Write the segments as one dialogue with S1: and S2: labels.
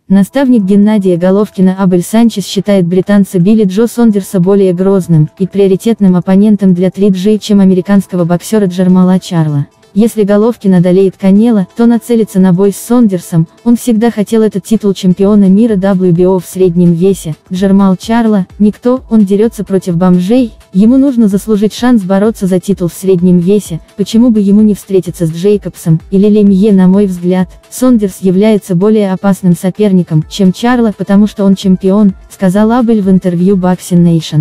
S1: Наставник Геннадия Головкина Абель Санчес считает британца Билли Джо Сондерса более грозным и приоритетным оппонентом для 3G, чем американского боксера Джермала Чарла. Если Головкин одолеет Канело, то нацелится на бой с Сондерсом. Он всегда хотел этот титул чемпиона мира WBO в среднем весе. Джермал Чарла – никто, он дерется против бомжей. Ему нужно заслужить шанс бороться за титул в среднем весе. Почему бы ему не встретиться с Джейкобсом или Лемье? На мой взгляд, Сондерс является более опасным соперником, чем Чарла, потому что он чемпион, сказал Абель в интервью Boxing Nation.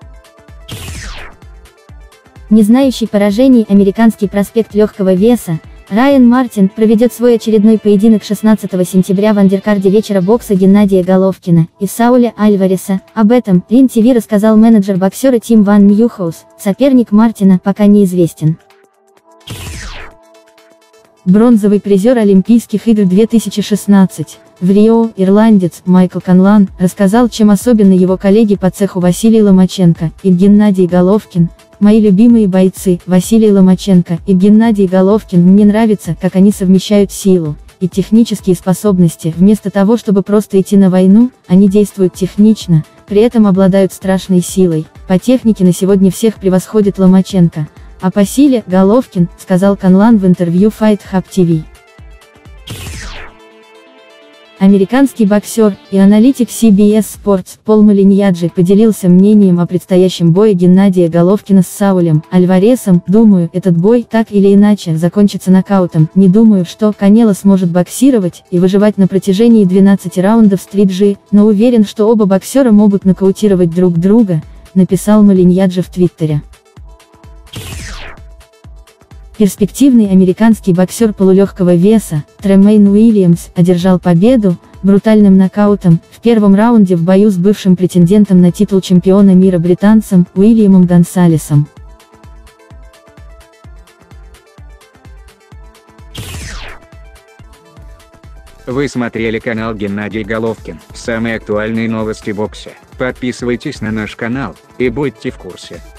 S2: Не знающий поражений американский проспект легкого веса, Райан Мартин проведет свой очередной поединок 16 сентября в андеркарде вечера бокса Геннадия Головкина и Сауля Альвареса. Об этом Ring TV рассказал менеджер боксера Тим Ван Ньюхаус. Соперник Мартина пока неизвестен.
S1: Бронзовый призер Олимпийских игр 2016 в Рио, ирландец Майкл Конлан, рассказал, чем особенны его коллеги по цеху Василий Ломаченко и Геннадий Головкин. Мои любимые бойцы, Василий Ломаченко и Геннадий Головкин, мне нравится, как они совмещают силу и технические способности. Вместо того, чтобы просто идти на войну, они действуют технично, при этом обладают страшной силой. По технике на сегодня всех превосходит Ломаченко, а по силе – Головкин, сказал Конлан в интервью Fight Hub TV. Американский боксер и аналитик CBS Sports Пол Малиньяджи поделился мнением о предстоящем бое Геннадия Головкина с Саулем Альваресом. Думаю, этот бой так или иначе закончится нокаутом. Не думаю, что Канело сможет боксировать и выживать на протяжении 12 раундов с 3G, но уверен, что оба боксера могут нокаутировать друг друга, написал Малиньяджи в Твиттере. Перспективный американский боксер полулегкого веса Тремейн Уильямс одержал победу брутальным нокаутом в первом раунде в бою с бывшим претендентом на титул чемпиона мира британцем Уильямом Гонсалесом.
S3: Вы смотрели канал Геннадий Головкин. Самые актуальные новости бокса. Подписывайтесь на наш канал и будьте в курсе.